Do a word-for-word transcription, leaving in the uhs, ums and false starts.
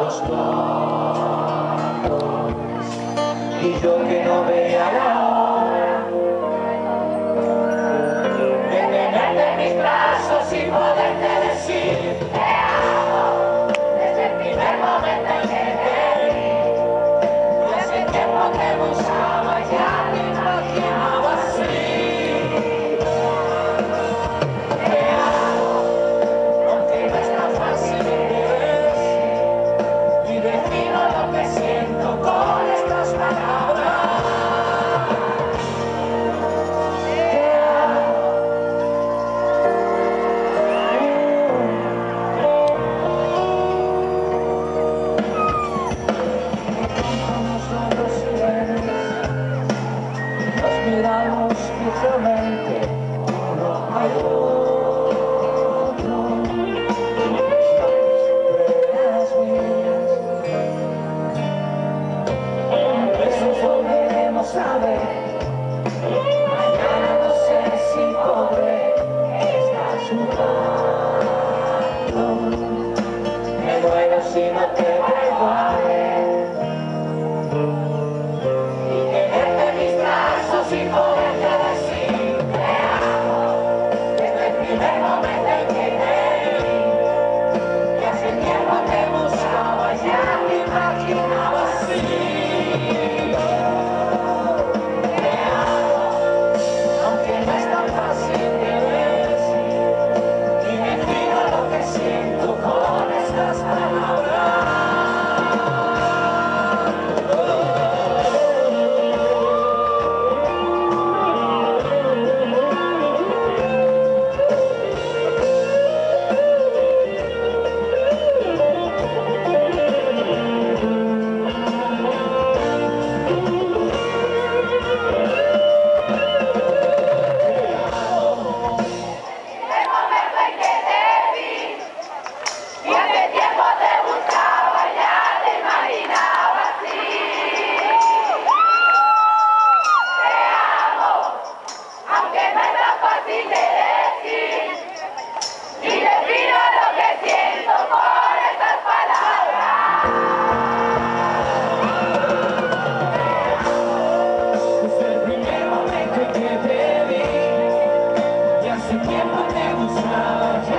los dos, y yo que no veía la hora de tenerte en mis brazos y poderte decir te amo desde el primer momento en que te vi. Y hace tiempo te buscaba, ya te imaginaba así. Te amo, aunque no es tan fácil de decir, y defino lo que siento con estas palabras. Miramos fijamente uno al otro, las mías. Besos volveremos a ver. Mañana no sé si podré estar sudando. Me muero si no te vuelvo a ver. Y poderte decir te amo desde el primer momento en que te vi. Y hace tiempo te buscaba, ya te imaginaba así. Te amo, aunque no es tan fácil de decir, y defino lo que siento con estas palabras. Hace tiempo te buscaba.